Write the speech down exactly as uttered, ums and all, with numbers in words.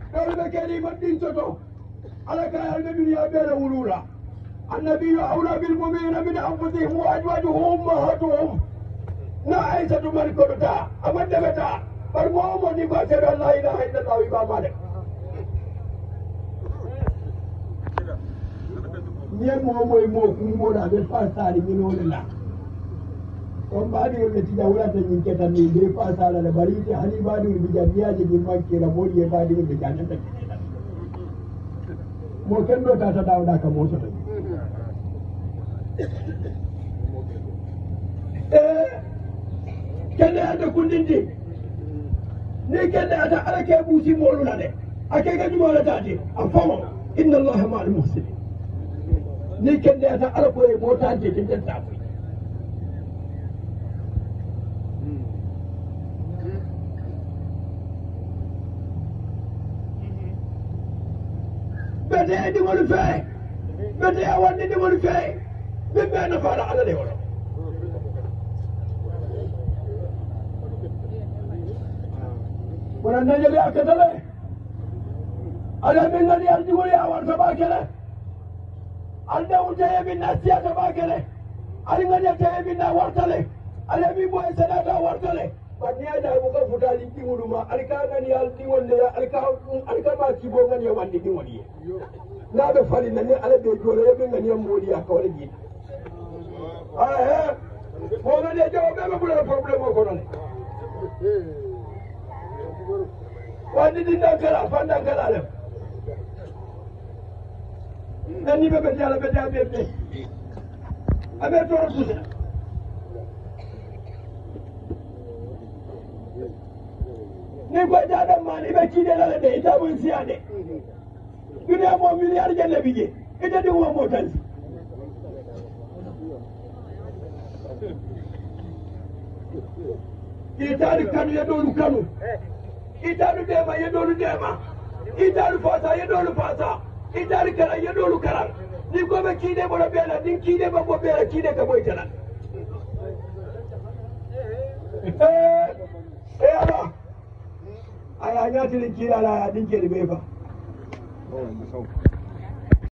دولة كريمة دين تتو على كاير الدنيا بين ولولا النبي أولى بالمؤمنين من أنفسهم وأزواجهم أمهاتهم نعيسة من كرتا أمد بتا برموم نباشر لا إله إلا الله ويبا مالك نيم موي مو مولا بالفاسالي من ولله on baadi wonde tija wulata ñin ketani be fasala le barite hani baadi wonde janniyaje ɗi manque la moɗi e baadi wonde jannata mo ken ɗo tata dawɗa ka mosoto e kende ade kundindi ni kende ata ala ke ɓuusi molula de ake ka jumalatade a famo inna allaha ma al muhsinin ni kende ata ala koye motante tententa koy بدأ دي والفاي بدأ أولي دي والفاي بما نفعل على لي ولا ولا نجلي أكدله على من الذي يرجو لي أول سباكله على وجه من نسيا سباكله على من يجي من ورتله على من بو سنة ورتله بدي أنا أبغى فدالي تقولوا ما أركان نيال تقول أركان أركان ما تبغى من يوم عندي تقولي na be fali na ni ala be jore be ngani modi akawale gi ah eh mo na de jaw be be problem ko non wadi di dankala fa dankala le nani be be yalla be da be be abe to rusu ni ko da mani be kide la de ita mun siade dunia mo milliard jelle bije ite di mo motansi itari kanu ya dolu kanu itari dema ya dolu dema itari fasa ya dolu fasa itari kara ya dolu kara ni ko be kide bo bela din kide ba bo bela kide ka boy tala eh eh ala aya nyati kila la din ke be ba Oh,